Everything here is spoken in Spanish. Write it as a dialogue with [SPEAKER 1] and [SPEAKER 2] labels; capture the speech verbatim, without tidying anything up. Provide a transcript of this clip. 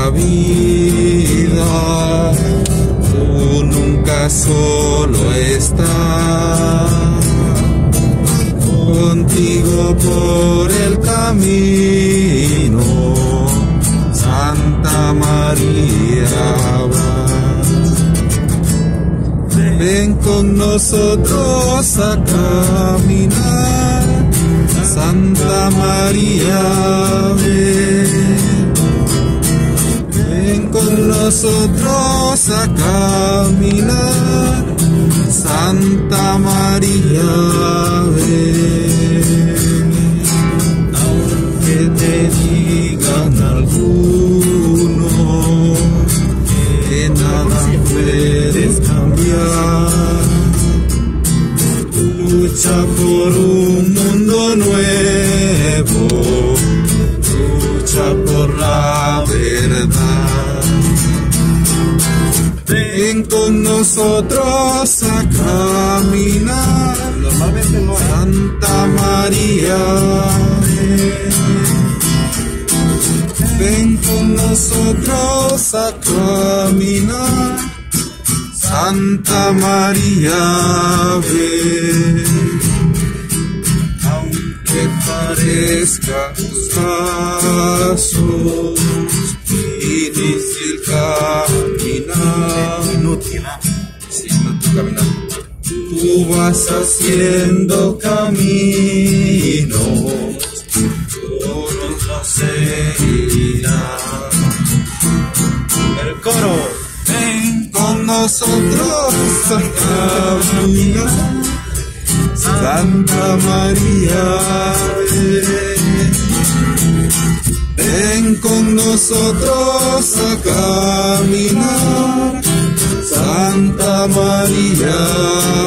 [SPEAKER 1] la vida, tú nunca solo estás, contigo por el camino, Santa María va. Ven con nosotros a caminar, Santa María, ven. Ven con nosotros a caminar, Santa María, ven. Aunque te digan algunos que nada puedes cambiar, lucha por un mundo nuevo, lucha por la verdad. Ven con nosotros a caminar, Santa María, ven. Ven con nosotros a caminar, Santa María, ven. Aunque parezcan tus pasos difícil caminar, inútil, sí, inútil caminar, tú vas haciendo caminos, todos los seguirán. El coro. Ven con nosotros a caminar, Santa María, ven. Ven con nosotros a caminar, Santa María,